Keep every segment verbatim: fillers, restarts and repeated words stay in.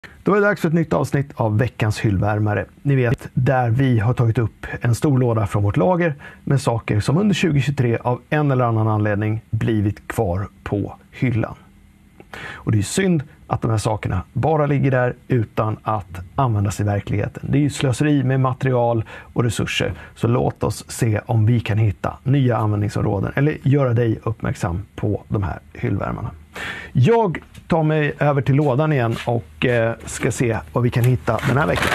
Då är det dags för ett nytt avsnitt av veckans hyllvärmare. Ni vet, där vi har tagit upp en stor låda från vårt lager med saker som under tjugo tjugotre av en eller annan anledning blivit kvar på hyllan. Och det är synd att de här sakerna bara ligger där utan att användas i verkligheten. Det är ju slöseri med material och resurser. Så låt oss se om vi kan hitta nya användningsområden eller göra dig uppmärksam på de här hyllvärmarna. Jag tar mig över till lådan igen och eh, ska se vad vi kan hitta den här veckan.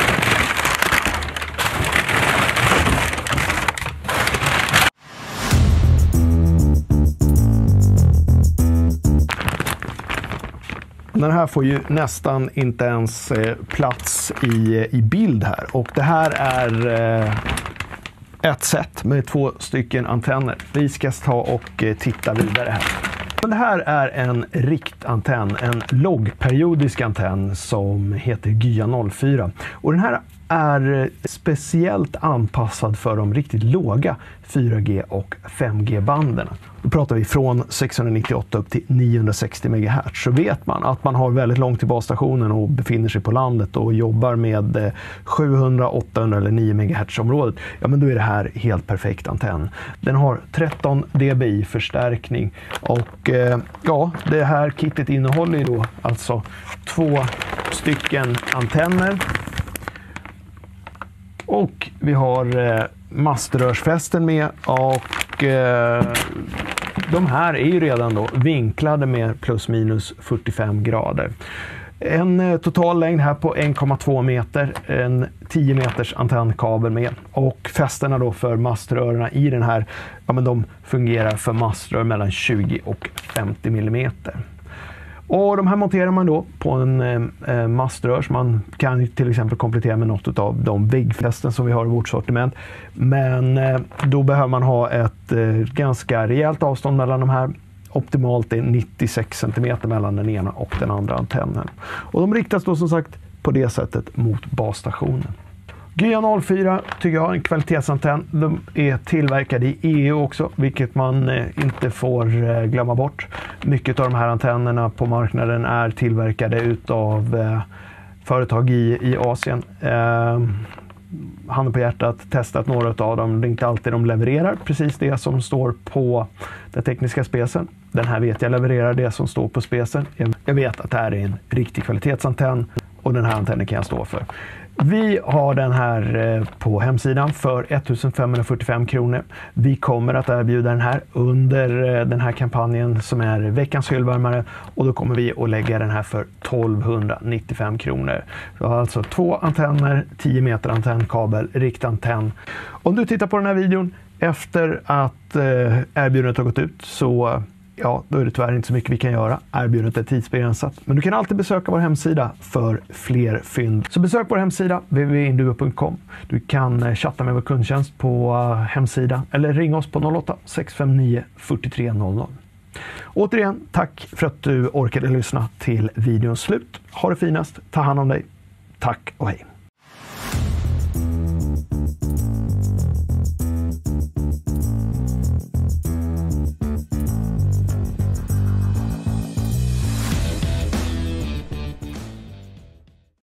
Den här får ju nästan inte ens eh, plats i, i bild här. Och det här är eh, ett set med två stycken antenner. Vi ska ta och eh, titta vidare här. Men det här är en riktantenn, en lågperiodisk antenn som heter G Y A noll fyra. Och den här är speciellt anpassad för de riktigt låga fyra G och fem G-banden. Då pratar vi från sexhundranittioåtta upp till niohundrasextio megahertz. Så vet man att man har väldigt långt till basstationen och befinner sig på landet och jobbar med sjuhundra, åttahundra eller nio megahertz-området. Ja, men då är det här helt perfekt antenn. Den har tretton dBi förstärkning och eh, ja, det här kittet innehåller ju då alltså två stycken antenner. Och vi har eh, maströrsfästen med och eh, de här är ju redan då vinklade med plus minus fyrtiofem grader. En eh, total längd här på en komma två meter, en tio meters antennkabel med och fästena då för maströrerna i den här, ja men de fungerar för maströr mellan tjugo och femtio millimeter. Och de här monterar man då på en eh, maströr som man kan till exempel komplettera med något av de väggfästen som vi har i vårt sortiment. Men eh, då behöver man ha ett eh, ganska rejält avstånd mellan de här. Optimalt är nittiosex centimeter mellan den ena och den andra antennen. Och de riktas då som sagt på det sättet mot basstationen. G Y A noll fyra tycker jag är en kvalitetsantenn. De är tillverkade i E U också, vilket man eh, inte får eh, glömma bort. Mycket av de här antennerna på marknaden är tillverkade utav eh, företag i, i Asien. Eh, handen på hjärtat, testat några av dem. Det är inte alltid de levererar precis det som står på den tekniska specen. Den här vet jag levererar det som står på specen. Jag vet att det här är en riktig kvalitetsantenn och den här antennen kan jag stå för. Vi har den här på hemsidan för ettusenfemhundrafyrtiofem kronor. Vi kommer att erbjuda den här under den här kampanjen som är veckans hyllvärmare och då kommer vi att lägga den här för tolvhundranittiofem kronor. Vi har alltså två antenner, tio meter antennkabel, riktantenn. Om du tittar på den här videon efter att erbjudandet har gått ut så ja, då är det tyvärr inte så mycket vi kan göra. Erbjudandet är tidsbegränsat. Men du kan alltid besöka vår hemsida för fler fynd. Så besök vår hemsida w w w punkt induo punkt com. Du kan chatta med vår kundtjänst på hemsida eller ringa oss på noll åtta sex fem nio fyrtiotre noll noll. Återigen, tack för att du orkade lyssna till videons slut. Ha det finast, ta hand om dig. Tack och hej.